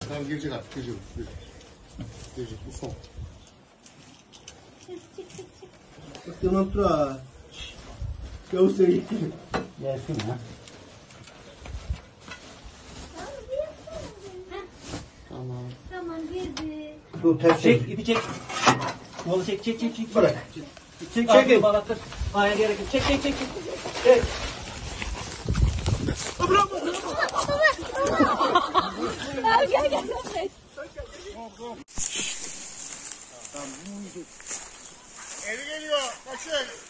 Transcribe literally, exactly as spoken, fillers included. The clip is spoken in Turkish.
Tamam girecek artık. Girecek. Girecek. Girecek. Bu son. Tamam tura. Gavus seri. Gelsin ha. Tamam. Tamam girdi. Dur ters çek. Çek ipi çek. Kolu çek çek çek çek. Bırak. Çek Çekin. çek. Bağlattır. Aya gerek yok. Çek çek çek. Çek. Gel gel gel. Eli geliyor. Kaçın.